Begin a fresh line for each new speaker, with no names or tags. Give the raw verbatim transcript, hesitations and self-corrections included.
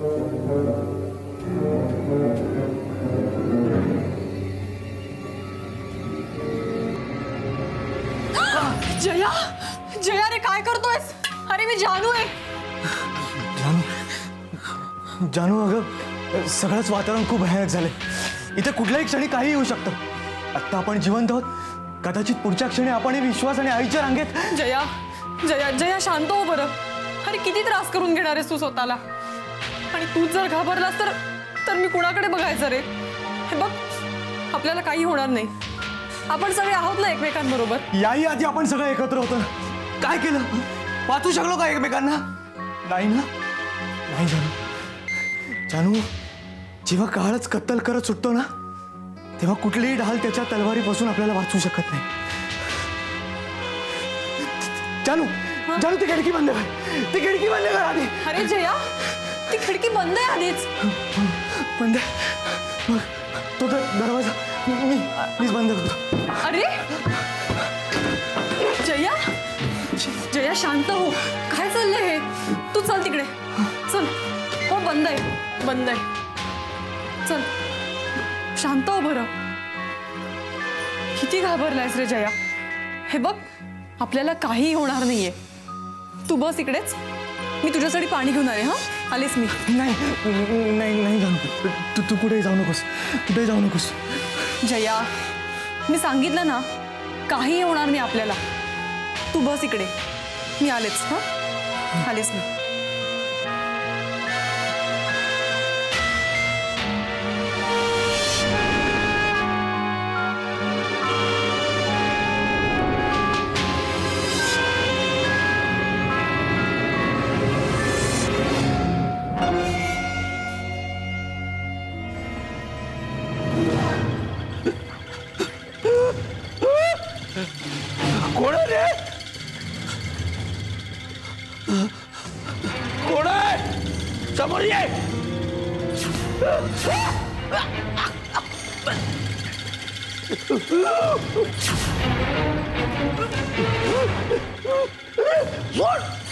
जया, जया रे काय करतोयस? अरे मी जानू आहे.
जानू जानू अगं सगळंच वातावरण खूप भयानक झालंय. इथे कुठल्याही क्षणी काही होऊ शकतं. आत्ता आपण जिवंत आहोत, कदाचित पुढच्या क्षणी आपण विश्वास आणि आईच्या रांगेत.
जया जया जया शांत हो बरं. अरे किती त्रास करून घेणार आहेस तू स्वतःला? आणि तू जर घाबरलास तर तर मी कुणाकडे बघायचं रे? हे बघ, आपल्याला काही होणार नाही. आपण सगळे आहोत ना एकमेकांबरोबर.
याही आधी आपण सगळे एकत्र होतो ना. काय केलं? वाचू शकलो का एकमेकांना? नाही ना. नाही जानू. जानू जेव्हा काळच कत्तल करत सुटतो ना, तेव्हा कुठलीही ढाल त्याच्या तलवारीपासून आपल्याला वाचू शकत नाही. जानू जानू ती खिडकी बंद कर. ती खिडकी बंद कर आधी.
अरे जया, ती खिडकी बंद आहे आधीच.
बंद आहे. तो दरवाजा मी प्लीज बंद करतो.
अरे जया जया शांत हो. काय चाललंय हे? तू चल तिकडे चल. हो बंद आहे बंद आहे. चल शांत हो बरं. किती घाबरलायस रे जया? हे बघ, आपल्याला काही होणार नाहीये. तू बस इकडेच, मी तुझ्यासाठी पाणी घेऊन आले. हा आलेस मी.
नाही नाही नाही जानू, तू तू कुठेही जाऊ नकोस. कुठेही जाऊ नकोस.
जया, मी सांगितलं ना, काही होणार नाही आपल्याला. तू बस इकडे, मी आलेच. हा आलेच मी.
कोण रे? कोण आहे? समोर ये. सोड